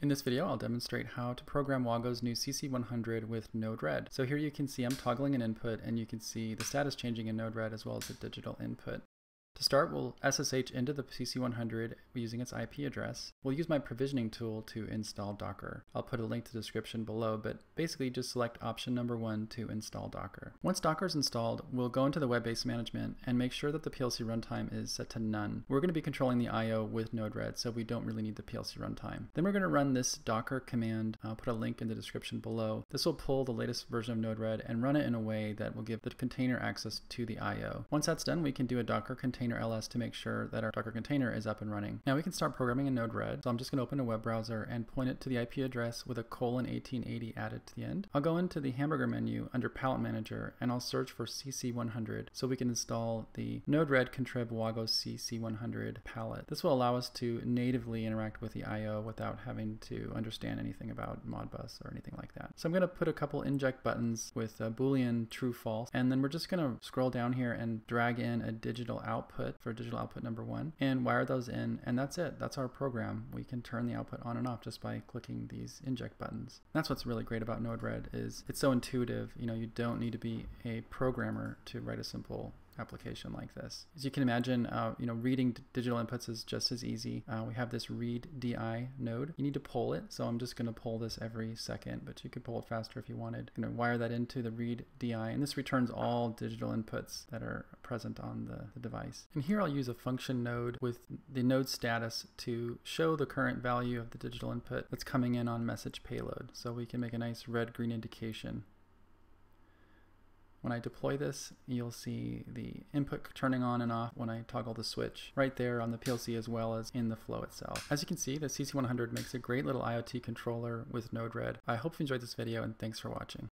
In this video, I'll demonstrate how to program Wago's new CC100 with Node-RED. So here you can see I'm toggling an input, and you can see the status changing in Node-RED as well as the digital input. To start, we'll SSH into the CC100 using its IP address. We'll use my provisioning tool to install Docker. I'll put a link to the description below, but basically just select option number 1 to install Docker. Once Docker is installed, we'll go into the web-based management and make sure that the PLC runtime is set to none. We're going to be controlling the I/O with Node-RED, so we don't really need the PLC runtime. Then we're going to run this Docker command. I'll put a link in the description below. This will pull the latest version of Node-RED and run it in a way that will give the container access to the I/O. Once that's done, we can do a Docker container ls to make sure that our Docker container is up and running. Now we can start programming in Node-RED. So I'm just going to open a web browser and point it to the IP address with a :1880 added to the end. I'll go into the hamburger menu under Palette Manager and I'll search for CC100 so we can install the Node-RED contrib Wago CC100 palette. This will allow us to natively interact with the I/O without having to understand anything about Modbus or anything like that. So I'm going to put a couple inject buttons with a Boolean true false, and then we're just going to scroll down here and drag in a digital output for digital output number 1 and wire those in, and that's it. That's our program. We can turn the output on and off just by clicking these inject buttons. That's what's really great about Node-RED, is it's so intuitive. You don't need to be a programmer to write a simple application like this. As you can imagine, reading digital inputs is just as easy. We have this read DI node. You need to poll it, so I'm just going to poll this every second, but you could poll it faster if you wanted. I'm going to wire that into the read DI, and this returns all digital inputs that are present on the device. And here I'll use a function node with the node status to show the current value of the digital input that's coming in on message payload, so we can make a nice red-green indication. When I deploy this, you'll see the input turning on and off when I toggle the switch right there on the PLC as well as in the flow itself. As you can see, the CC100 makes a great little IoT controller with Node-RED. I hope you enjoyed this video, and thanks for watching.